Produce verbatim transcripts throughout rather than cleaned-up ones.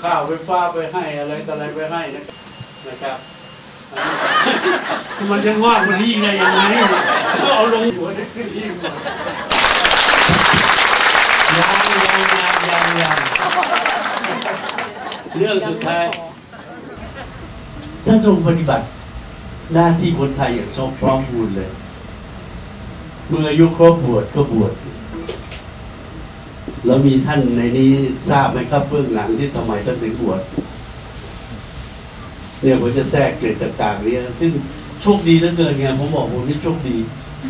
ข้าวไฟฟ้าไปให้อะไรต่ออะไรไปให้นะครับมันจะว่างมันนี่ไงยังไงก็เอาลงหัวได้ขึ้นที่หมดยังยังยังยังยังเรื่องสุดท้ายท่านทรงปฏิบัติหน้าที่คนไทยอย่างทรงพร้อมบูรณ์เลยเมื่ออายุครบบวชก็บวชแล้วมีท่านในนี้ทราบไหมครับเบื้องหลังที่ทำไมท่านถึงบวชเนี่ยผมจะแทรกเกร็ดต่างๆนี้ซึ่งโชคดีเหลือเกินไงผมบอกผมนี่โชคดี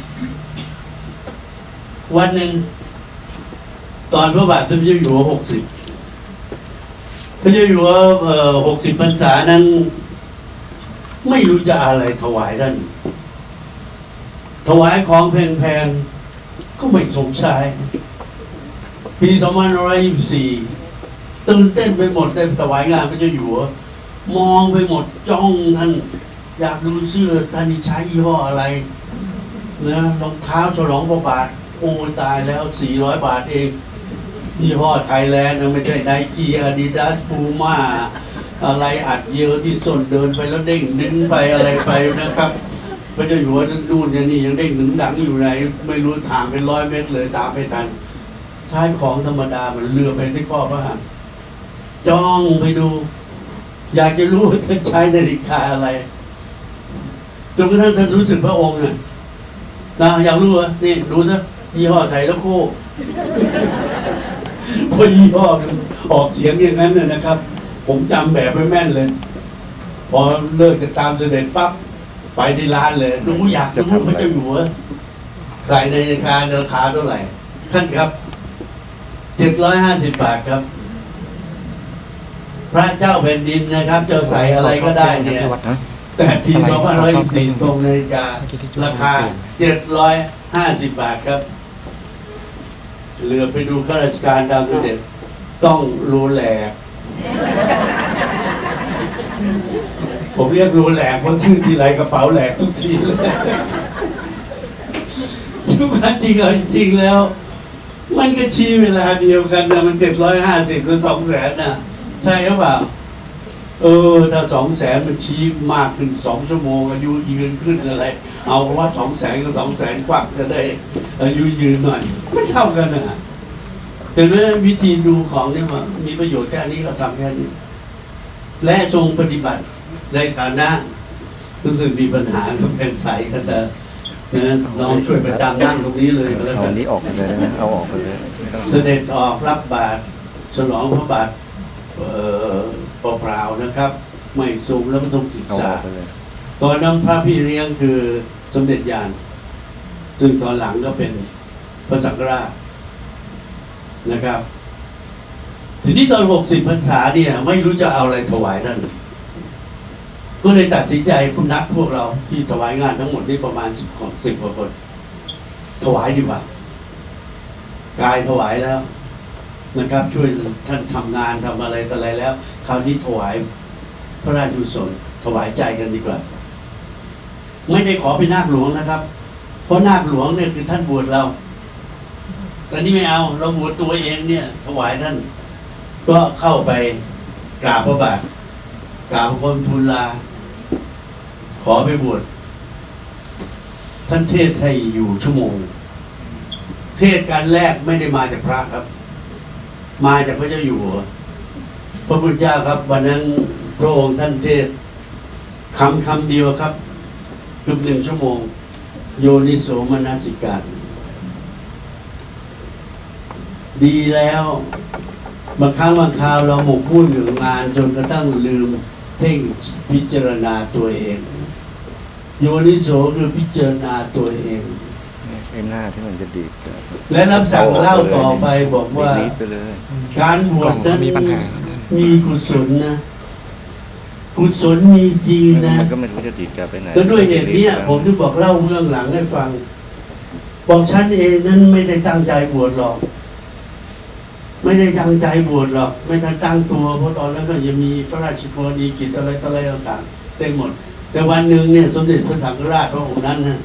วันหนึ่งตอนพระบาทสมเด็จพระเจ้าอยู่หัวหกสิบพระเจ้าอยู่หัวหกสิบพรรษานั้นไม่รู้จะอะไรถวายท่านถวายของแพงๆก็ไม่สมชายปีสองพันห้าร้อยยี่สิบสี่ตื่นเต้นไปหมดได้ถวายงานพระเจ้าอยู่หัวมองไปหมดจ้องท่านอยากดูเสื้อท่านใช้ยี่ห้ออะไรนะรองเท้าฉลองพระบาทโอ้ตายแล้วสี่ร้อยบาทเองยี่ห้อไทยแลนด์ไม่ใช่ไนกี้อาดิดาสพูม่าอะไรอัดเยอะที่ส้นเดินไปแล้วเด้งดึงไปอะไรไปนะครับพระเจ้าอยู่หัวนู่นนี่ยังเด้งดึงดังอยู่ไหนไม่รู้ทางเป็นร้อยเมตรเลยตามไม่ทันใช้ของธรรมดามันเรือไปที่ข้อพระหัตถ์จ้องไปดูอยากจะรู้ว่าท่านใช้นาฬิกาอะไรจนกระทั่งท่านรู้สึกพระองค์น่ะนะอยากรู้อ่ะนี่ดูนะยี่ห้อใส่แล้วคู่พอยี่ห้อออกเสียงอย่างนั้นเลยนะครับผมจำแบบไม่แม่นเลยพอเลิกจะตามเสด็จปั๊บไปที่ร้านเลยดูอยากรู้พระเจ้าอยู่หัวใส่ในราคาราคาเท่าไหร่ท่านครับเจ็ดร้อยห้าสิบบาทครับพระเจ้าแผ่นดินนะครับจะใส่อะไรก็ได้เนี่ยแต่ทีสองพันร้อยสิบสี่ตรงนาฬิการาคาเจ็ดร้อยห้าสิบบาทครับเหลือไปดูข้าราชการดาวเด่นต้องรู้แหลกผมเรียกรู้แหลกเพราะชื่อทีไรกระเป๋าแหลกทุกทีเลยทุกครั้งจริงเอาจริงแล้วมันก็ชี้เวลาเดียวกันนะมันเจ็ดร้อยห้าสิบคือสองแสนน่ะใช่หรือเปล่าเออถ้าสองแสนมันชี้มากขึ้นสองชั่วโมงอายุยืนขึ้นอะไรเอาเพราะว่าสองแสนกับสองแสนกว่าจะได้อายุยืนหน่อยไม่เท่ากันนะแต่เรื่องวิธีดูของนี่มันมีประโยชน์แค่นี้ก็ทำแค่นี้และทรงปฏิบัติในฐานะรู้สึกมีปัญหาก็เป็นสายก็จะนะน้องช่วยประจำนั่งตรงนี้เลยแล้วกันนี้ออกไปเลยนะเอาออกไปเลยเสด็จออกรับบาตรฉลองพระบาทเปล่าๆนะครับไม่สูงแล้วก็ต้องศึกษาตอนนั้นพระพี่เลี้ยงคือสมเด็จญาณซึ่งตอนหลังก็เป็นพระสังฆราชนะครับทีนี้ตอนหกสิบพรรษาเนี่ยไม่รู้จะเอาอะไรถวายท่านก็เลยตัดสินใจคุณนักพวกเราที่ถวายงานทั้งหมดนี่ประมาณสิบคนสิบกว่าคนถวายดีกว่ากายถวายแล้วนะครับช่วยท่านทำงานทำอะไรต่ออะไรแล้วคราวนี้ถวายพระราชกุศลถวายใจกันดีกว่าไม่ได้ขอเป็นนาคหลวงนะครับเพราะนาคหลวงเนี่ยคือท่านบวชเราแต่นี่ไม่เอาเราบวชตัวเองเนี่ยถวายท่านก็เข้าไปกราบพระบาทกราบพระบรมทูลลาขอไปบวชท่านเทศให้อยู่ชั่วโมงเทศการแรกไม่ได้มาจากพระครับมาจากพระเจ้าอยู่หัวพระพุทธเจ้าครับวันนั้นพระองค์ท่านเทศคำคำเดียวครับเกือบหนึ่งชั่วโมงโยนิโสมนสิการดีแล้วบางครั้งบางคราวเราหมกมุ่นอยู่งานจนกระทั่งลืมเพ่งพิจารณาตัวเองโยนิโสคือพิจารณาตัวเองไอ้หน้าที่มันจะดีและรับสั่งเล่าต่อไปบอกว่าการบวชนั้นมีกุศลนะกุศลมีจริงนะก็ไม่รู้จะดีกันไปไหนก็ด้วยเหตุนี้ผมถึงบอกเล่าเรื่องหลังให้ฟังบอกฉันเองนั้นไม่ได้ตั้งใจบวชหรอกไม่ได้ตั้งใจบวชหรอกไม่ได้ตั้งตัวเพราะตอนนั้นก็ยังมีพระราชกรณียกิจอะไรต่ออะไรต่างๆเต็มหมดแต่วันหนึ่งเนี่ยสมเด็จพระสังฆราชพระองค์นั้นนะ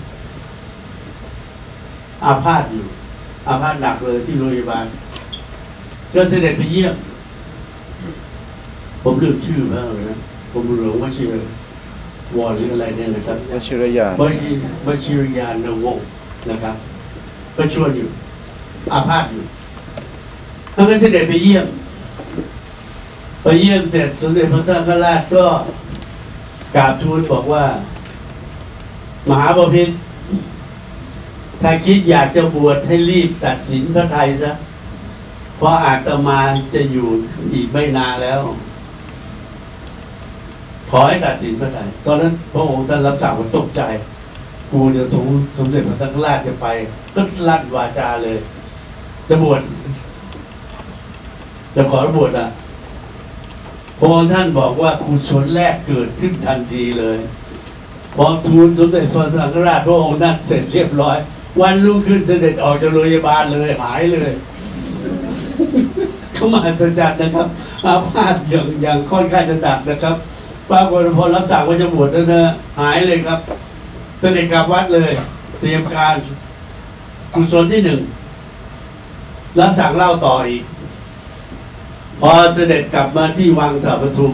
อาพาธอยู่อาพาธหนักเลยที่โรงพยาบาลก็เสด็จไปเยี่ยมผมลืมชื่อแล้วนะผมหลวงวชิรวรหรืออะไรเนี่ยนะครับวชิรยานวชิวชิรยานวงศ์นะครับก็ช่วยอยู่อาพาธอยู่ท่านก็เสด็จไปเยี่ยมไปเยี่ยมเสร็จสมเด็จพระสังฆราชก็กราบทูลบอกว่า มหาบพิตรถ้าคิดอยากจะบวชให้รีบตัดสินพระทัยซะเพราะอาตมาจะอยู่อีกไม่นานแล้ว ขอให้ตัดสินพระทัยตอนนั้นพระองค์ท่านรับสั่งว่าตกใจกูเดี๋ยวสมสมเด็จพระสังฆราชจะไปก็ลั่นวาจาเลย จะบวชจะขอบวชอ่ะพระองค์ท่านบอกว่ากุศลแรกเกิดขึ้นทันทีเลยพอทูลสมเด็จพระสังฆราชพระองค์นั่นเสร็จเรียบร้อยวันรุ่งขึ้นเสด็จออกจากโรงพยาบาลเลยหายเลย เขามาสัจจ์นะครับอาพาธอย่างอย่างค่อนข้างจะดักนะครับปรากฏพอรับสั่งว่าจะบวชแล้วนะหายเลยครับเสด็จกลับวัดเลย เตรียมการกุศลที่หนึ่งรับสั่งเล่าต่ออีกพอเสด็จกลับมาที่วังสาปทุม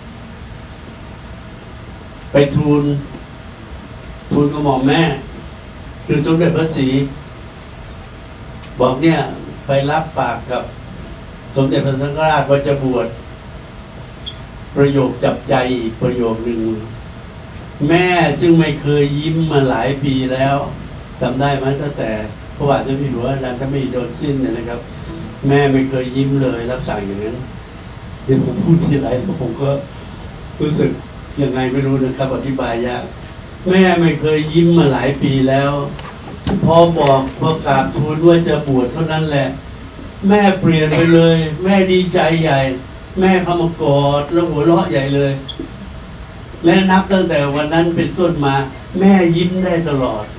ไปทูลทูลกระหม่อมแม่คือสมเด็จพระศรีบอกเนี่ยไปรับปากกับสมเด็จพระสังฆราชว่าจะบวชประโยคจับใจอีกประโยคหนึ่งแม่ซึ่งไม่เคยยิ้มมาหลายปีแล้วจำได้ไหมตั้งแต่พระบาทสมเด็จพระเจ้าอยู่หัวรัชกาลที่โดนสิ้นเนี่ยนะครับแม่ไม่เคยยิ้มเลยรับสั่งอย่างนั้นเดี๋ยวผมพูดทีไรแล้วผมก็รู้สึกยังไงไม่รู้นะครับอธิบายยากแม่ไม่เคยยิ้มมาหลายปีแล้วพอบอกพอกราบทูลว่าจะบวชเท่านั้นแหละแม่เปลี่ยนไปเลย แม่ดีใจใหญ่ แม่เข้ามากอดแล้วหัวเราะใหญ่เลยและนับตั้งแต่วันนั้นเป็นต้นมา แม่ยิ้มได้ตลอด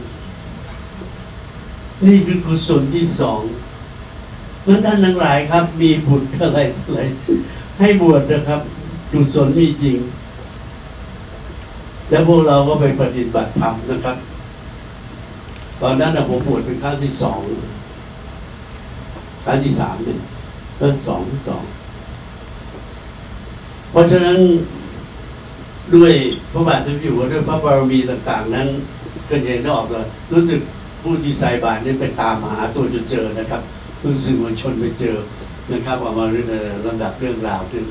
นี่คือกุศลที่สองเมื่อท่านทั้งหลายครับ มีบุตรอะไรอะไรให้บวชนะครับกุศลมีจริงแล้วพวกเราก็ไปปฏิบัติธรรมนะครับ ตอนนั้นผมบวชเป็นครั้งที่สองครั้งที่สามเนี่ยเริ่มสองที่สองเพราะฉะนั้นด้วยพระบาทสมเด็จอยู่หัวด้วยพระบารมีต่างๆนั้นก็เห็นได้ออกเลยรู้สึกผู้ที่ใส่บาตรนี่ไปตามหาตัวจนเจอนะครับผู้สื่อมวลชนไปเจอนะครับออกมาเรื่องลำดับเรื่องราวขึ้น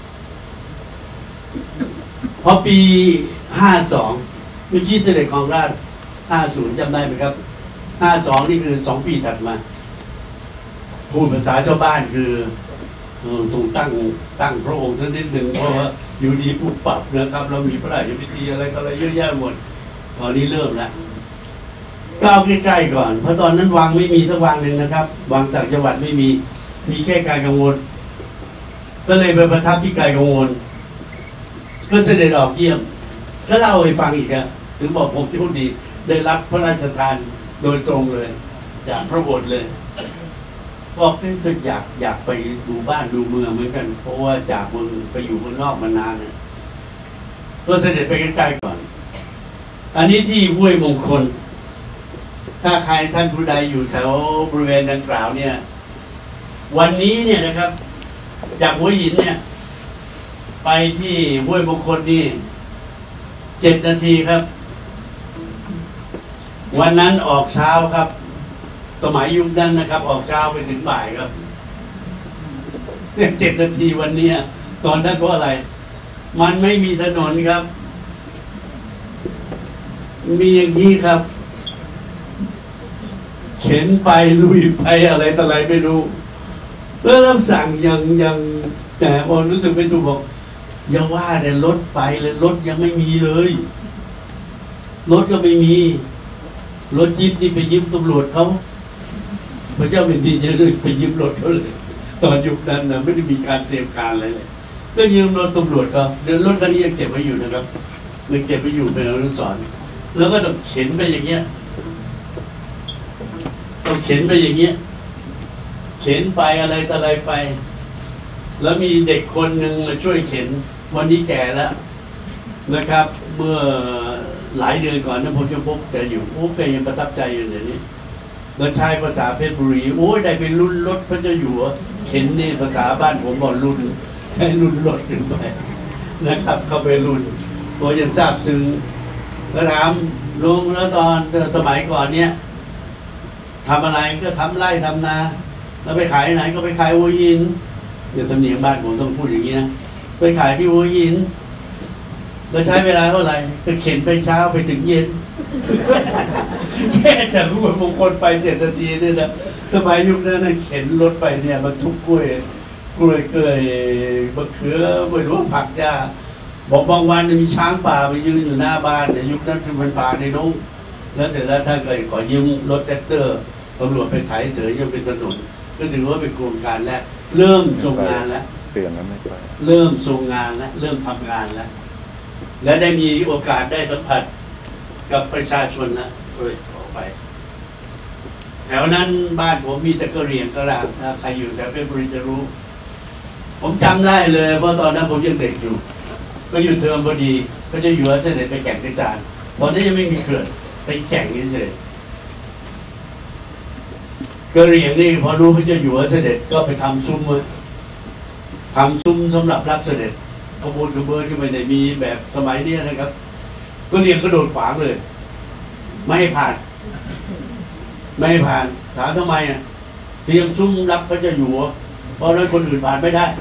พอปีห้าสองเมื่อกี้เสด็จของราชห้าศูนย์จำได้ไหมครับห้าสองนี่คือสองปีถัดมาพูดภาษาชาวบ้านคือถูกตั้งตั้งพระองค์ท่านนิดหนึ่งเพราะว่าอยู่ดีปุ๊บปรับนะครับเรามีพระราชพิธีอะไรก็อะไรเยอะแยะหมดตอนนี้เริ่มแล้วก้าวใกล้ๆก่อนเพราะตอนนั้นวังไม่มีสักวังหนึ่งนะครับวังต่างจังหวัดไม่มีมีแค่กายกังวลก็เลยไปประทับที่กายกังวลก็เสด็จออกเยี่ยมก็เล่าให้ฟังอีกอะถึงบอกผมที่พูดดีได้รับพระราชทานโดยตรงเลยจากพระโอษฐ์เลยบอกก็อยากอยากไปดูบ้านดูเมืองเหมือนกันเพราะว่าจากเมืองไปอยู่เมืองนอกมานานเนี่ยก็เสด็จไปใกล้ๆก่อนอันนี้ที่ห้วยมงคลถ้าใครท่านผู้ใดอยู่แถวบริเวณดังกล่าวเนี่ยวันนี้เนี่ยนะครับจากหัวหินเนี่ยไปที่ห้วยมงคลนี่เจ็ดนาทีครับวันนั้นออกเช้าครับสมัยยุคนั้นนะครับออกเช้าไปถึงบ่ายครับเนี่ยเจ็ดนาทีวันนี้ตอนนั้นเพราะอะไรมันไม่มีถนนครับมีอย่างนี้ครับเข็นไปลุยไปอะไรต่ออะไรไม่รู้แล้วรับสั่งยังยังแต่พอรู้สึกไม่ถูกบอกอย่าว่าแต่รถไปเลยรถยังไม่มีเลยรถก็ไม่มีรถจิ๊บนี่ไปยืมตำรวจเขาพระเจ้าแผ่นดินจะเลยไปยืมรถเขาเลยตอนยุคนั้นนะไม่ได้มีการเตรียมการอะไรเลยก็ยืมรถตำรวจเขาเดินรถคันนี้ยังเก็บไว้อยู่นะครับมันเก็บไว้อยู่เป็นอนุสรณ์แล้วก็ต้องเข็นไปอย่างเงี้ยต้องเข็นไปอย่างเงี้ยเข็นไปอะไรต่ออะไรไปแล้วมีเด็กคนหนึ่งมาช่วยเข็นวันนี้แก่แล้วนะครับ เมื่อหลายเดือนก่อนนะผมจะพบแกอยู่โอ้แกยังประทับใจอยู่เดี๋ยวนี้เราใช้ภาษาเพชรบุรีโอ้ยได้เป็นรุ่นรถพระเจ้าอยู่หัวเข็นนี่ภาษาบ้านผมบอกรุ่นใช้รุ่นรถขึ้นไปนะครับเข้าไปรุ่นตัวยังทราบซึ้งแล้วถามลุงแล้วตอนสมัยก่อนเนี้ยทำอะไรก็ทำไร่ทำนาแล้วไปขายไหนก็ไปขายหัวหินเดี๋ยวตำเนียงบ้านผมต้องพูดอย่างนี้นะไปขายที่หัวหินแล้วใช้เวลาเท่าไหร่ก็เข็นไปเช้าไปถึงเย็น แค่จากรูปมงคลไปเจ็ดนาทีเนี่ยนะสมัยยุคนั้นนะเข็นรถไปเนี่ยบรรทุกกล้วยกล้วยเกยมะเขือไม่รู้ผักหญ้าบอกบางวันมีช้างป่าไปยืนอยู่หน้าบ้านในยุคนั้นเป็นป่าในนุ่งแล้วเสร็จแล้วถ้าเกิดขอยืมรถแท็กเตอร์ตำรวจไปไถเถยยังเป็นถนนก็ถือว่าเป็นโครงการแล้วเริ่มทรงงานแล้วเตือนแล้วไม่ไปเริ่มทรงงานแล้วเริ่มทำงานแล้วและได้มีโอกาสได้สัมผัสกับประชาชนนะเลยขอไปแถวนั้นบ้านผมมีแต่กระเหรี่ยงกระรางถ้าใครอยู่แถวเพชรบุรีจะรู้ผมจำได้เลยเพราะตอนนั้นผมยังเด็กอยู่ก็อยู่เทอมพอดีก็จะอยู่เสด็จไปแก่งกระจานตอนนี้ยังไม่มีเขื่อนไปแก่งนี่เฉยกระเหรี่ยงนี่พอรู้พระเจ้าอยู่หัวเสด็จก็ไปทำซุ้มเลยทำซุ้มสำหรับรับเสด็จขบวนขบวนก็ไม่ได้มีแบบสมัยนี้นะครับก็เรียงกระโดดขวางเลยไม่ให้ผ่านไม่ให้ผ่านถามทำไมอ่ะเตรียมซุ้มรับพระเจ้าอยู่หัวเพราะนั้นคนอื่นผ่านไม่ได้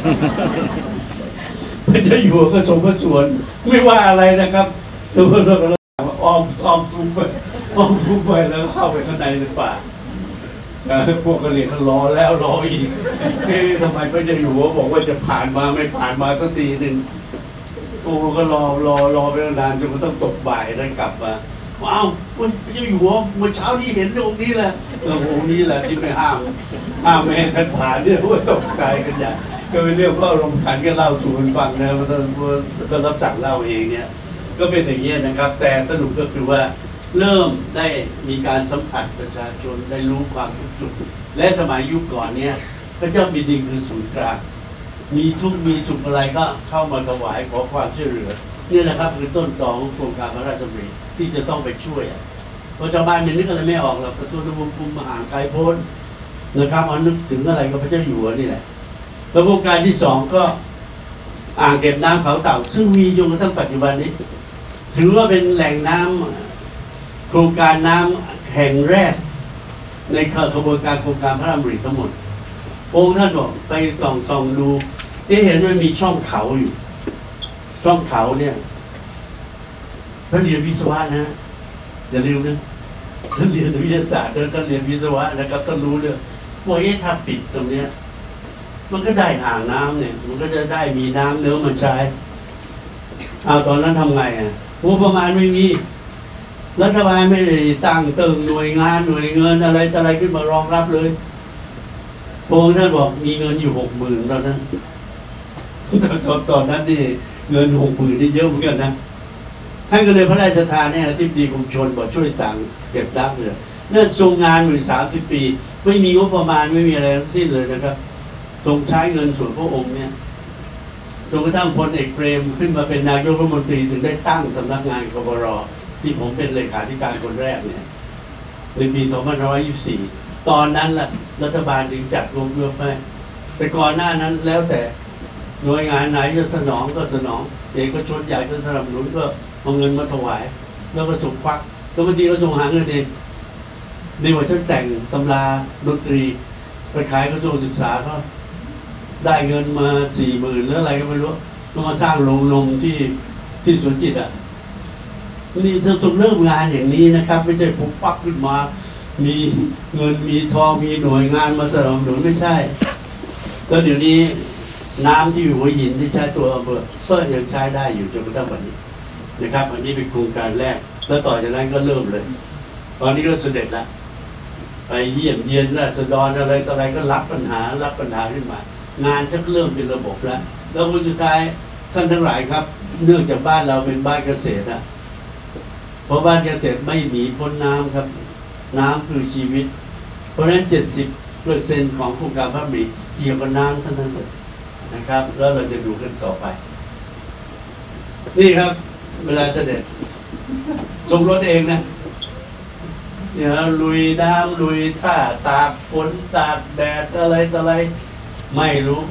พระเจ้าอยู่หัวก็ทรงพระสวนไม่ว่าอะไรนะครับตัวเราก็อ้อมอ้อมซุ้มไปอ้อมซุ้มไปแล้วเข้าไปข้างในในป่าพวกกะเหรี่ยงก็รอแล้วรออีกเอ๊ะทำไมพระเจ้าอยู่หัวบอกว่าจะผ่านมาไม่ผ่านมาสักทีหนึ่งโอ้ก็รอรอรอไปนานจนก็ต้องตกบ่ายได้กลับมาว้าวพระเจ้าอยู่หัวเมื่อเช้านี้เห็นองค์นี้แหละเออองค์นี้แหละที่ไม่ห้ามห้ามไม่ให้ท่านผ่านเนี่ยว่าตกใจกันใหญ่ก็เป็นเรื่องพ่อรมขันก็เล่าสู่กันฟังนะมันก็รับสั่งเล่าเองเนี่ยก็เป็นอย่างนี้นะครับแต่สรุปก็คือว่าเริ่มได้มีการสัมผัสประชาชนได้รู้ความทุกข์สุขและสมัยยุคก่อนเนี่ยพระเจ้าแผ่นดินคือศูนย์กลางมีทุกข์มีสุขอะไรก็เข้ามาถวายขอความช่วยเหลือนี่แหละครับคือต้นตอของโครงการพระราชดำริที่จะต้องไปช่วยเพราะชาวบ้านเนี่ยนึกอะไรไม่ออกหรอกกระทรวงทบวงกรมมหาไกลโพ้นนะครับเอานึกถึงอะไรก็พระเจ้าอยู่หัวนี่แหละแล้วโครงการที่สองก็อ่างเก็บน้ำเขาเต่าซึ่งมีจนกระทั่งปัจจุบันนี้ถือว่าเป็นแหล่งน้ำโครงการน้ำแห่งแรกในขบวนการโครงการพระราชดำริทั้งหมดองค์ท่านบอกไปส่องส่องดูที่เห็นว่ามีช่องเขาอยู่ช่องเขาเนี่ยท่านเรียนวิศวะนะอย่าลืมนะท่านเรียนวิทยาศาสตร์ท่านเรียนวิศวะนะครับท่านรู้เลยว่าเอ๊ะถ้าปิดตรงเนี้ยมันก็ได้อ่างน้ำเนี่ยมันก็จะได้มีน้ำเนื้อมาใช้เอาตอนนั้นทำไงอ่ะงบประมาณไม่มีรัฐบาลไม่ได้ตั้งเติมหน่วยงานหน่วยเงินอะไรอะไรขึ้นมารองรับเลยพระองค์ท่านบอกมีเงินอยู่หกหมื่นตอนนั้นตอนตอนนั้นนี่เงินหกหมื่นนี่เยอะเหมือนกันนะท่านก็เลยพระราชทานเนี่ยที่ดีกรมชลบอกช่วยสั่งเก็บรับเลยนั่นทรงงานอยู่สามสิบปีไม่มีงบประมาณไม่มีอะไรทั้งสิ้นเลยนะครับทรงใช้เงินส่วนพระองค์เนี่ยจนกระทั่งพลเอกเปรมขึ้นมาเป็นนายกรัฐมนตรีถึงได้ตั้งสำนักงานกบร.ที่ผมเป็นเลขาธิการคนแรกเนี่ยในปีสองพันห้าร้อยยี่สิบสี่ตอนนั้นแหละรัฐบาลถึงจัดงบเยอะไปแต่ก่อนหน้านั้นแล้วแต่หน่วยงานไหนจะสนองก็สนองเอกชนใหญ่ก็สนับสนุนก็เอาเงินมาถวายแล้วก็ถูกควักแล้วบางทีก็ส่งหาเงินเองในวันที่แต่งตำราดนตรีไปขายกระทรวงศึกษาก็ได้เงินมาสี่หมื่นแล้วอะไรก็ไม่รู้ต้องมาสร้างโรงลมที่ที่สวนจิตอ่ะนี่จะต้องเริ่มงานอย่างนี้นะครับไม่ใช่ปุ๊บปั๊บขึ้นมามีเงินมีทองมีหน่วยงานมาสนับสนุนไม่ใช่แล้วเดี๋ยวนี้น้ำที่อยู่หัวหินที่ใช้ตัวอำเภอก็ยังใช้ได้อยู่จนกระทั่งวันนี้นะครับอันนี้เป็นโครงการแรกแล้วต่อจากนั้นก็เริ่มเลยตอนนี้ก็เสด็จแล้วไปเยี่ยมเยียนราษฎรอะไรต่ออะไรก็รับปัญหารับปัญหาขึ้นมางานชักเริ่มเป็นระบบแล้วแล้วคนสุดท้ายท่านทั้งหลายครับเนื่องจากบ้านเราเป็นบ้านเกษตรนะเพราะบ้านเกษตรไม่หนีพ้นน้ำครับน้ำคือชีวิตเพราะฉะนั้นเจ็ดสิบเปอร์เซ็นต์ของโครงการพระราชดำริเกี่ยวกับน้ำทั้งนั้นเลยนะครับแล้วเราจะดูกันต่อไปนี่ครับเวลาเสด็จทรงรถเองนะเนี่ยลุยน้ำลุยท่าตากฝนตากแดดอะไรต่ออะไรไม่รู้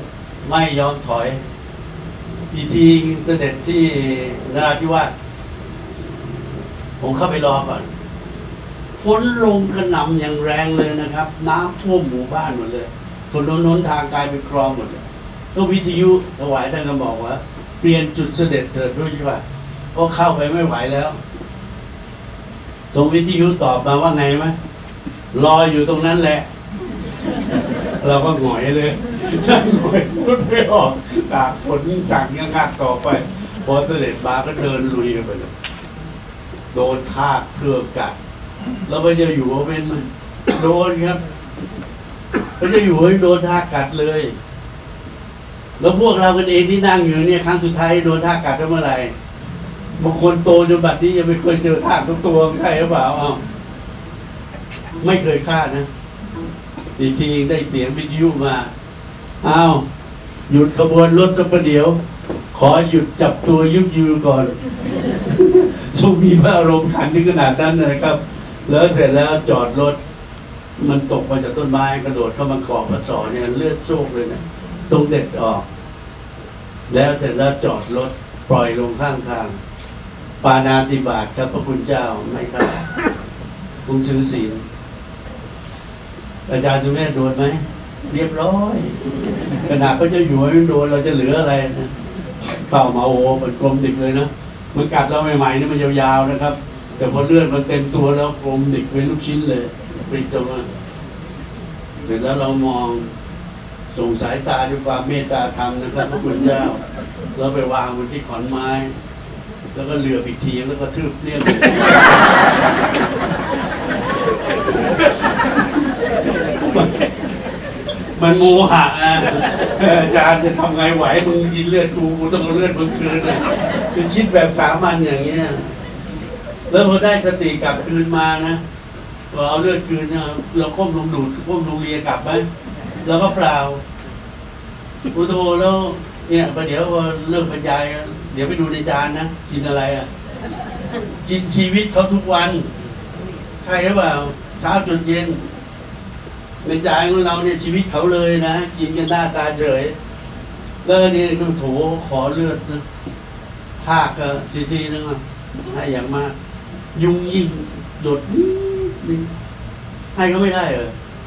ไม่ยอมถอยอีกทีเสด็จที่นราธิวาสผมเข้าไปรอก่อนฝนลงกระหน่ำอย่างแรงเลยนะครับน้ำท่วมหมู่บ้านหมดเลยถนนหนทางกลายเป็นคลองหมดเลยก็วิทยุถวายท่านก็บอกว่าเปลี่ยนจุดเสด็จเถิดด้วยใช่ปะเพราะเข้าไปไม่ไหวแล้วส่งวิทยุตอบมาว่าไงไหมรออยู่ตรงนั้นแหละเราก็หงอยเลยนั่งหงอยพูดไม่ออกตากฝนสั่งยังงัดต่อไปพอเสด็จมาก็เดินลุยกันไปเลยโดนทากเทือกกัดแล้วพระเจ้าอยู่หัวเป็นมันโดนครับพระเจ้าอยู่หัวโดนทากกัดเลยแล้วพวกเรากันเองที่นั่งอยู่เนี่ยครั้งสุดท้ายโดนทากกัดเมื่อไหร่บางคนโตจนบัดนี้ยังไม่เคยเจอทากทุกตัวใช่หรือเปล่าอ้าวไม่เคยฆ่านะอีกทีได้เสียงวิทยุมาอ้าวหยุดขบวนรถสักประเดี๋ยวขอหยุดจับตัวยุกยือก่อนทรงมีพระอารมณ์ขันถึงขนาดนั้นนะครับแล้วเสร็จแล้วจอดรถมันตกมาจากต้นไม้กระโดดเข้ามาเกาะพระศอกเนี่ยเลือดโชกเลยนะตรงเด็ดออกแล้วเสร็จแล้วจอดรถปล่อยลงข้างทางปาณาติบาตครับพระคุณเจ้าไม่ครับคุณซื้อศีลอาจารย์สุเมธโดนไหมเรียบร้อยขนาดก็จะอยู่ไม่โดนเราจะเหลืออะไรนะเข้ามาโอ้มันกลมดิกเลยนะมันกัดเราใหม่ๆนี่มันยาวๆนะครับแต่พอเลือดมันเต็มตัวแล้วกลมดิกเป็นลูกชิ้นเลยปิดตรงนั้นเสร็จแล้วเรามองส่งสายตาด้วยความเมตตาธรรมนะครับพระคุณเจ้าแล้วไปวางบนที่ขอนไม้แล้วก็เหลือบอีกทีแล้วก็ทืบเลี่ยงมันโมหะอ่ะอาจารย์จะทำไงไหวมึงกินเลือดกูกูต้องเอาเลือดมึงคืนเลยคือคิดแบบสามัญอย่างเงี้ยแล้วพอได้สติกลับคืนมานะพอเอาเลือดคืนนะเราก้มลงดูดก้มลงเลียกลับไหมเราก็เปล่าอุโตแล้วเนี่ยประเดี๋ยวพอเลิกบรรยายเดี๋ยวไปดูในจานนะกินอะไรอ่ะกินชีวิตเขาทุกวันใช่หรือเปล่าเช้าจนเย็นในใจของเราเนี่ยชีวิตเขาเลยนะกินกันหน้าตาเฉยแล้วนี่คือโถขอเลือดนะภาคก็ซีซีนึงอ่ะให้อย่างมากยุงยิ่งโดดนี่ให้ก็ไม่ได้เหรอ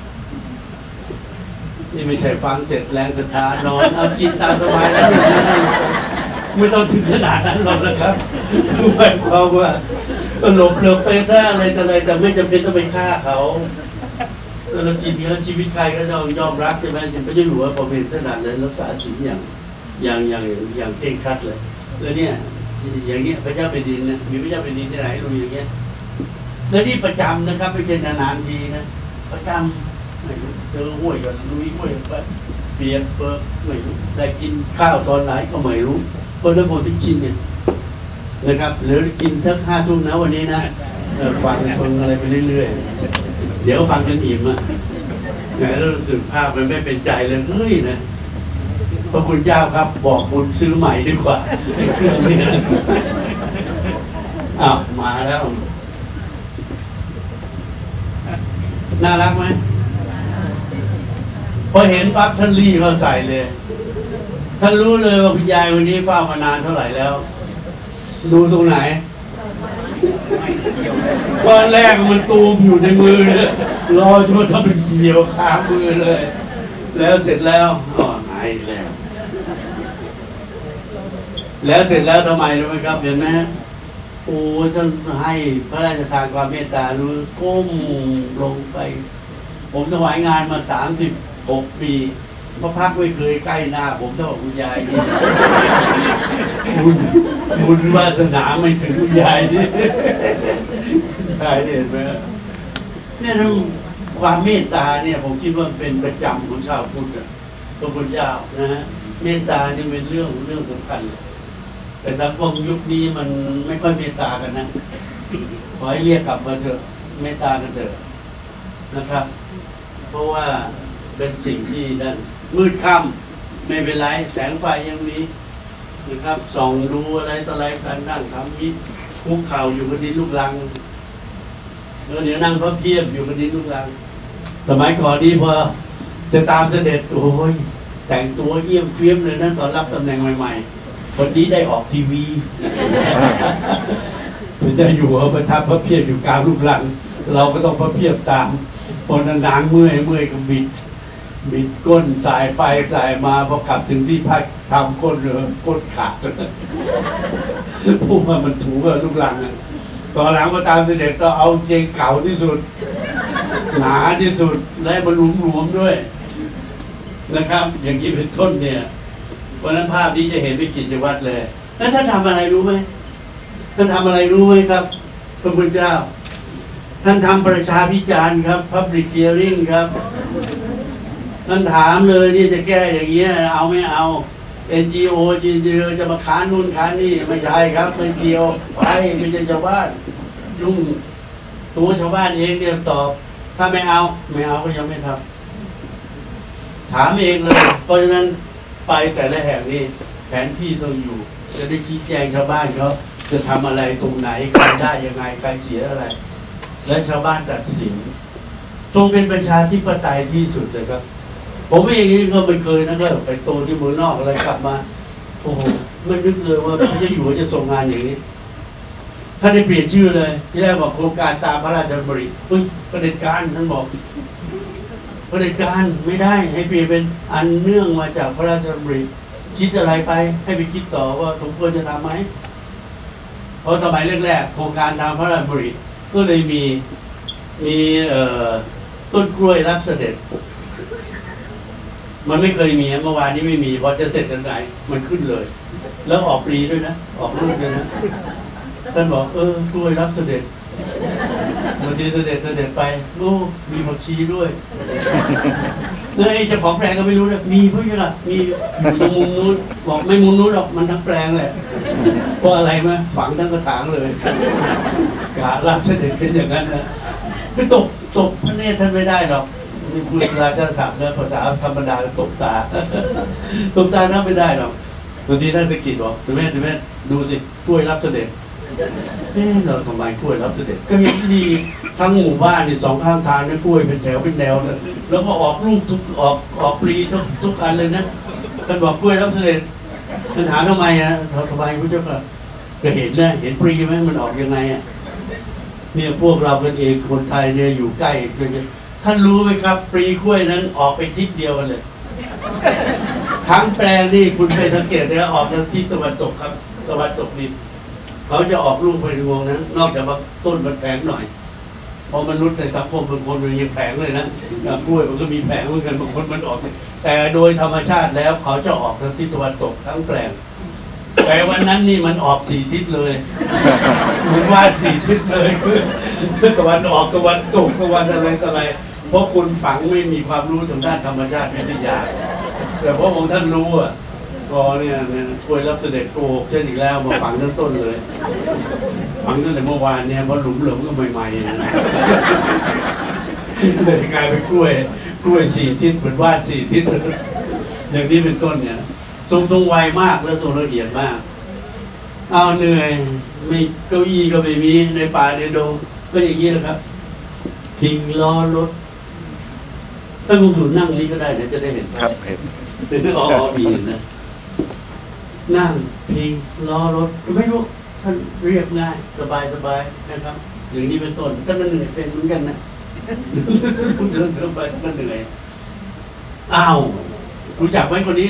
นี่ไม่ใช่ฟังเสร็จแรงศรัทธานอนเอากินตามสบายแล้วไม่ต้องถึงขนาดนั้นหรอกนะครับคือหมายความว่าหลบเหลือไปได้อะไรแต่อะไรแต่ไม่จำเป็นต้องไปฆ่าเขาเรากินแล้วชีวิตใครก็ต้องยอมรับใช่ไหมยังไม่ได้หลวงพอเป็นขนาดเลยรักษาศีลอย่างอย่างอย่างอย่างเคร่งครัดเลยแล้วเนี่ยอย่างเงี้ยพระเจ้าแผ่นดินนะมีพระเจ้าแผ่นดินที่ไหนรู้อย่างเงี้ยแล้วนี่ประจำนะครับไม่ใช่นานๆทีนะประจำไม่รู้เจอห้วยกันลุยห้วยไปเปียกเปิดไม่รู้ได้กินข้าวตอนไหนก็ไม่รู้เพราะนั้นผมทุกชิ้นเนี่ยนะครับหรือกินทั้งห้าทุ่มนะวันนี้นะฟังฟังอะไรไปเรื่อยๆเดี๋ยวฟังจนอิ่มอ่ะแล้วรู้สึกภาพมันไม่เป็นใจเลยเฮ้ยนะพระคุณเจ้าครับบอกบุญซื้อใหม่ดีกว่าเครื่องนี้อ้าวมาแล้วน่ารักไหมพอเห็นปั๊บท่านรีบเขาใส่เลยท่านรู้เลยว่าคุณยายวันนี้เฝ้ามานานเท่าไหร่แล้วดูตรงไหนก้อนแรกมันตูมอยู่ในมือเลยรอจนถ้าเป็นเขียวขามือเลยแล้วเสร็จแล้วอ๋อหายแล้วแล้วเสร็จแล้วทำไมรู้ไหมครับเห็นไหมโอ้ท่านให้พระราชทานความเมตตารู้ก้มลงไปผมถวายงานมาสามสิบหกปีพระพักไม่เคยใกล้หน้าผมเท่าคุณยายนี่บุญบุญวาสนาไม่ถึงคุณยายนี่ใช่เห็นไหมเนี่ยทั้งความเมตตาเนี่ยผมคิดว่าเป็นประจำของชาวพุทธพระพุทธเจ้านะฮะเมตตานี่เป็นเรื่องเรื่องสำคัญแต่สังคมยุคนี้มันไม่ค่อยเมตตากันนะขอให้เรียกกลับมาเถอะเมตตากันเถอะนะครับเพราะว่าเป็นสิ่งที่นั่นมืดค่ำไม่เป็นไรแสงไฟยังมีนะครับส่องดูอะไรต่ออะไรกันนั่งทำมิคุกเข่าอยู่บนดินลูกรังแล้วเดี๋ยวนั่งพระเพียบอยู่บนดินลูกรังสมัยก่อนนี้พอจะตามเสด็จโอ้ยแต่งตัวเยี่ยมเฟี้ยมเลยนะตอนรับตำแหน่งใหม่ๆวันนี้ได้ออกทีวีถึงจะอยู่เอาประทับพระเพียรอยู่กลางรูปหลังเราก็ต้องพระเพียรตามพอนานๆเมื่อยเมื่อยก็บิดบิดก้นสายไปสายมาพอกลับถึงที่พักทำก้นเรือก้นขาดพูดว่ามันถูกกับลูกหลังตอนหลังมาตามเสด็จก็เอาเกงเก่าที่สุดหนาที่สุดและมันหลวมๆด้วยนะครับ อย่างนี้เป็นต้นเนี่ยเพราะนั้นภาพนี้จะเห็นเป็นกิจวัตรเลยแล้วท่านทำอะไรรู้ไหมท่านทำอะไรรู้ไหมครับพระพุทธเจ้าท่านทำประชาพิจารณ์ครับ Public Hearing ครับท่านถามเลยนี่จะแก้อย่างเงี้ยเอาไม่เอา เอ็น จี โอ จี ดี จะมาค้านนู่นค้านนี่ไม่ใช่ครับไม่เกี่ยวไปไม่ใช่ชาวบ้านยุ่งตัวชาวบ้านเองเนี่ยตอบถ้าไม่เอาไม่เอาก็ยังไม่ทำถามเองเลยเพราะฉะนั้นไปแต่ละแห่งนี่แผนที่ต้องอยู่จะได้ชี้แจงชาวบ้านเขาจะทำอะไรตรงไหนใครได้ยังไงใครเสียอะไรและชาวบ้านตัดสินทรงเป็นประชาธิปไตยที่สุดเลยครับผมเองนี่ก็ไม่เคยนะก็ไปโตที่เมืองนอกอะไรกลับมาโอ้โหไม่นึกเลยว่าพระเจ้าอยู่หัวจะทรงงานอย่างนี้ท่านได้เปลี่ยนชื่อเลยที่แรกบอกโครงการตามพระราชดำริเฮ้ยประเด็จการท่านบอกประเด็จการไม่ได้ให้เปลี่ยนเป็นอันเนื่องมาจากพระราชดำริคิดอะไรไปให้ไปคิดต่อว่าสมควรจะทำไหมเพราะสมัยแรกๆโครงการตามพระราชดำริก็เลยมีมีต้นกล้วยรับเสด็จมันไม่เคยมีเมื่อวานนี้ไม่มีพอจะเสร็จกันไหนมันขึ้นเลยแล้วออกปลีด้วยนะออกลูกด้วยนะท่านบอกเออกล้วยรับเสด็จบางทีเสด็จเสด็จไปโอ้มีผักชีด้วยเลยเจ้าของแปลงก็ไม่รู้นะมีเพราะยังไงมีอยู่ตรงมุมนู้นบอกไม่มุมนู้นหรอกมันทั้งแปลงแหละเพราะอะไรมั้ยฝังทั้งกระถางเลยกะรับเสด็จเป็นอย่างนั้นนะไม่ตกตกพระเนตรท่านไม่ได้หรอกมีพูดราชาศัพท์เนี่ยภาษาธรรมดาตบตาตบตานับไม่ได้หรอกบางทีท่านตะกิดบอกคุณแม่คุณแม่ดูสิกล้วยรับเสด็จเอ๊ะเราทำไมกล้วยรับเสด็จก็เห็นดีทั้งหมู่บ้านนี่สองข้างทางนี่กล้วยเป็นแถวเป็นแนวเลยแล้วก็ออกลูกทุกออกออกปลีทุกทุกอันเลยนะท่านบอกกล้วยรับเสด็จท่านถามทำไมอ่ะเขาทำไมพระเจ้าค่ะก็เห็นนะเห็นปลีไหมมันออกยังไงอ่ะเนี่ยพวกเรากันเองคนไทยเนี่ยอยู่ใกล้ท่านรู้ไหมครับปลีกล้วยนั้นออกไปทิศเดียวกันเลยทั้งแปลงนี่คุณไปสังเกตนะออกทางทิศตะวันตกครับตะวันตกนี่เขาจะออกลูกไปในวงนั้นนอกจากว่าต้นมันแผงหน่อยเพราะมนุษย์ในสังคมบางคนมันยังแผงเลยนะกล้วยมันก็มีแผงเหมือนกันบางคนมันออกแต่โดยธรรมชาติแล้วเขาจะออกทางทิศตะวันตกทั้งแปลงแต่วันนั้นนี่มันออกสี่ทิศเลยมันว่าสี่ทิศเลยคือตะวันออกตะวันตกตะวันอะไรอะไรเพราะคุณฝังไม่มีความรู้ทางด้านธรรมชาติวิทยาแต่เพราะองค์ท่านรู้อ่ะก็เนี่ยกล้วยรับเสด็จโกหกเช่นอีกแล้วมาฝังตั้งต้นเลยฝังตั้งแต่เมื่อวานเนี่ยเพราะหลุมเหลิมก็ใหม่ๆนะเลยกลายเป็นกล้วยกล้วยสี่ทิศเหมือนวาดสี่ทิศอย่างนี้เป็นต้นเนี่ยทรงทรงไวมากและทรงละเอียดมากเอาเหนื่อยไม่เก้าอี้ก็ไม่มีในป่าในดงก็อย่างนี้แหละครับพิงล้อรถถ้าคุณถูนั่งนี้ก็ได้นะจะได้เห็นครับเห็นเป็นอ๋อมีนะนั่งพิงล้อรถไม่รู้ท่านเรียบง่ายสบายสบายนะครับอย่างนี้เป็นต้นท่านก็เหนื่อยเป็นเหมือนกันนะคุณเดินเดินไปท่านก็เหนื่อยอ้าวรู้จักไหมคนนี้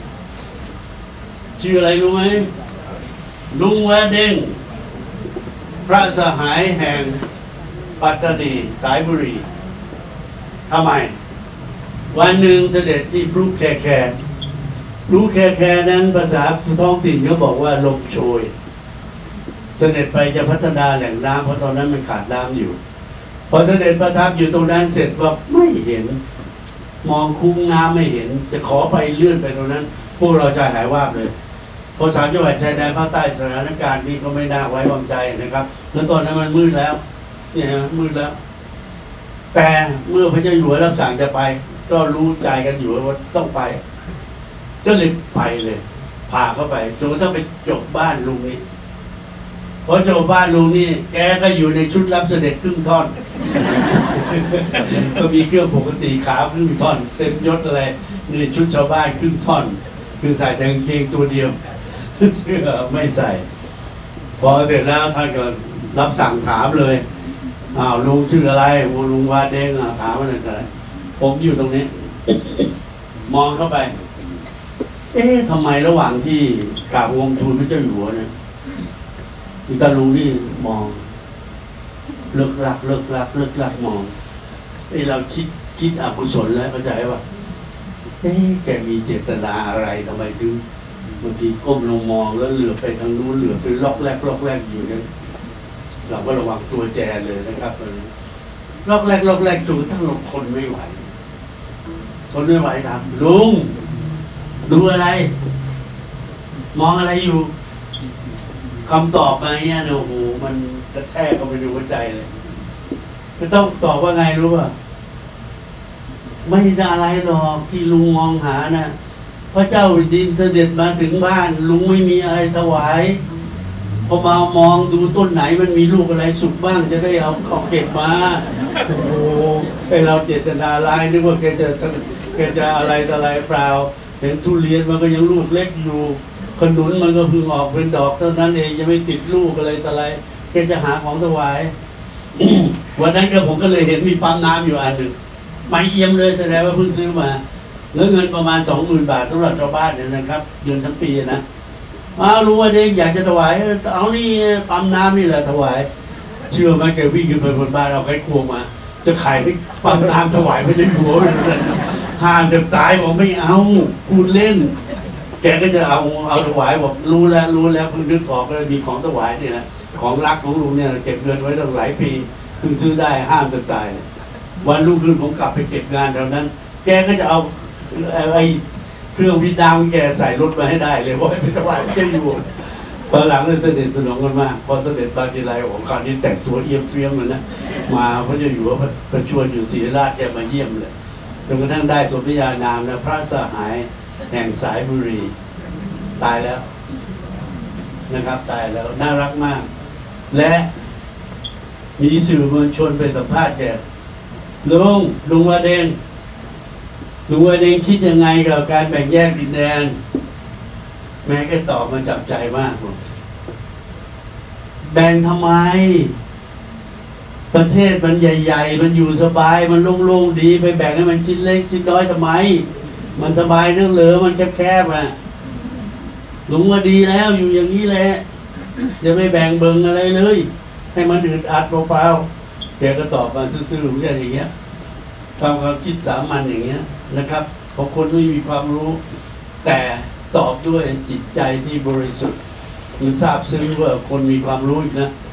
ชื่ออะไรรู้ไหมลุงแวดเด้งพระสหายแห่งปัตตานีสายบุรีทำไมวันหนึ่งเสด็จที่พลุแคแคพลุแคแคนั้นภาษาท้องถิ่นเขาบอกว่าลมโชยเสด็จไปจะพัฒนาแหล่งน้ำเพราะตอนนั้นมันขาดน้ำอยู่พอเสด็จประทับอยู่ตรงนั้นเสร็จว่าไม่เห็นมองคุ้งน้ำไม่เห็นจะขอไปเลื่อนไปตรงนั้นพวกเราใจหายวาบเลยพอสามจังหวัดชายแดนภาคใต้สถานการณ์นี้ก็ไม่น่าไว้วางใจนะครับแล้วตอนนั้นมันมืดแล้วเนี่ยมืดแล้วแต่เมื่อพระเจ้าอยู่หัวรับสั่งจะไปก็รู้ใจกันอยู่ว่าต้องไปก็เลยไปเลยพาเข้าไปจนกระทั่งไปจบบ้านลุงนี้พอจบบ้านลุงนี่แกก็อยู่ในชุดรับเสด็จครึ่งท่อนก็มีเครื่องปกติขาครึ่งท่อนเต็มยศอะไรนี่ชุดชาวบ้านครึ่งท่อน คือใส่แต่กางเกงตัวเดียวเสื้อไม่ใส่ พอเสร็จแล้วท่านก็รับสั่งถามเลยอ้าวลุงชื่ออะไรลุงวาเด้งอ่ะถามว่าอะไรผมอยู่ตรงนี้ มองเข้าไป เอ๊ะทำไมระหว่างที่กราบวงทูลพระเจ้าอยู่หัวเนี่ยอีตาลุงนี่มองเลิกลักเลิกลักเลิกลักมองไอ้เราคิดคิดอกุศลแล้วเข้าใจว่าเอ๊ะแกมีเจตนาอะไรทำไมถึงบางทีก้มลงมองแล้วเหลือบไปทางนู้นเหลือบไปล็อกแรกล็อกแรกอยู่เนี่ยเราก็ระวังตัวแจเลยนะครับล็อกแรกล็อกแรกจนกระทั่งเราทนไม่ไหวทนไม่ไหวถามลุงดูอะไร มองอะไรอยู่คำตอบมาเนี่ยโอ้โหมันกระแทกเข้าไปในหัวใจเลยไม่ต้องตอบว่าไงรู้ป่ะไม่ได้อะไรหรอกที่ลุงมองหานะพระเจ้าดินเสด็จมาถึงบ้านลุงไม่มีอะไรถวายพอมามองดูต้นไหนมันมีลูกอะไรสุกบ้างจะได้เอาเอาเก็บมาโอ้โหไอเราเจตนาร้ายนึกว่าแกจะแกจะอะไรต่ออะไรเปล่าเห็นทุเรียนมันก็ยังลูกเล็กอยู่ขนุนมันก็เพิ่งออกเป็นดอกเท่านั้นเองยังไม่ติดลูกอะไรต่ออะไรแกจะหาของถวาย วันนั้นก็ผมก็เลยเห็นมีปั๊มน้ำอยู่อันหนึ่งไม่เอี่ยมเลยแสดงว่าเพิ่งซื้อมาเหลือเงินประมาณสองหมื่นบาทสำหรับชาวบ้านเนี่ยนะครับเดือนทั้งปีนะเอารู้ว่าเด็กอยากจะถวายเอานี่ปั๊มน้ำนี่แหละถวายเชื่อไหมแกวิ่งขึ้นไปบนบ้านเอาไข่ควงมาจะขายปั๊มน้ำถวายไม่ได้หัวห้ามจะตายบอกไม่เอาพูดเล่นแกก็จะเอาเอาถวายบอกรู้แล้วรู้แล้วเพิ่งนึกออกเลยมีของถวายเนี่ยนะของรักของลุงเนี่ยเก็บเงินไว้ตั้งหลายปีเพิ่งซื้อได้ห้ามจะตายวันรุ่งขึ้นผมกลับไปเก็บงานแถวนั้นแกก็จะเอาไอ้เครื่องพิดามแกใส่รถมาให้ได้เลยเพราะไม่ถวายไม่จะอยู่ตอนหลังเลยเสด็จสนองกันมากพอเสด็จบาจิไลของคราวนี้แต่งตัวเอี่ยมเฟี้ยมเลยนะมาเพราะจะอยู่ว่าประชวรอยู่ศรีราชแกมาเยี่ยมเลยจนกระทั่งได้สมญานามนะพระสหายแห่งสายบุรีตายแล้วนะครับตายแล้วน่ารักมาก และมีสื่อมวลชนไปสัมภาษณ์แกลุงลุงวาเดงลุงวาเดงคิดยังไงกับการแบ่งแยกดินแดนแม่ก็ตอบมาจับใจมากแบ่งทำไมประเทศมันใหญ่ๆมันอยู่สบายมันโล่งๆดีไปแบ่งให้มันชิ้นเล็กชิ้นน้อยทำไมมันสบายเรื่องเหลือมันแคบๆอ่ะลุงว่าดีแล้วอยู่อย่างนี้แหละจะไม่แบ่งเบิงอะไรเลยให้มันอึดอัดเปล่าๆแกก็ตอบมาซื่อๆเรื่องอย่างเงี้ยความความคิดสามัญอย่างเงี้ยนะครับเพราะคนไม่มีความรู้แต่ตอบด้วยจิตใจที่บริสุทธิ์มันทราบซึ้งว่าคนมีความรู้อีกนะ